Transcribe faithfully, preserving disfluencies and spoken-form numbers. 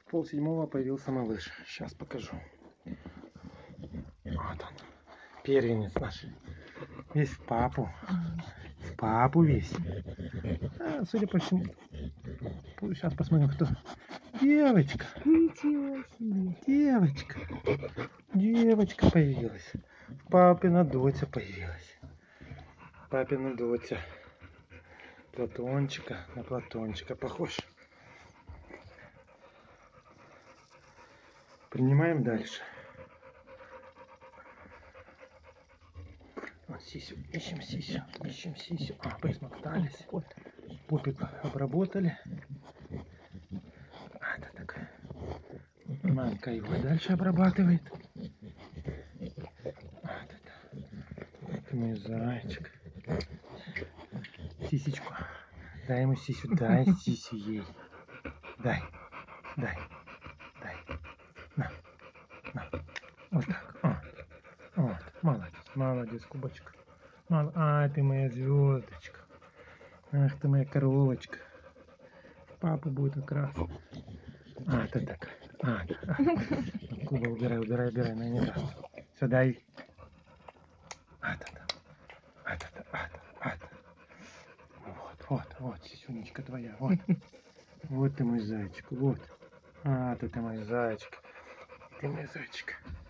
В пол седьмого появился малыш. Сейчас покажу. Вот он. Первенец наш. Весь в папу. В папу весь. А, судя по всему. Сейчас посмотрим, кто. Девочка. Ничего себе. Девочка. Девочка появилась. Папина доча появилась. Папина доча. Платончика на Платончика похож. Принимаем дальше. Вот сисю. Ищем сисю. Ищем сисю. А, присмотрелись. Попик обработали. А, это такая. Мамка его дальше обрабатывает. Вот это. Это мой зайчик. Сисечку. Дай ему сисю. Дай сисю ей. Дай. Дай. Дай. На. На. Вот так. Вот. Вот. Молодец. Молодец, Кубочка. Мол... А, ты моя звездочка. Ах ты моя коровочка. Папа будет как раз. А, это так. А, да. Куба, убирай, убирай, убирай, на не даст. Сюда и. А, это, а, это, а, это, а, это. Вот, вот, вот, сисюнечка твоя, вот. Вот ты мой зайчик, вот. А, ты, ты мой зайчик. Ты мой зайчик.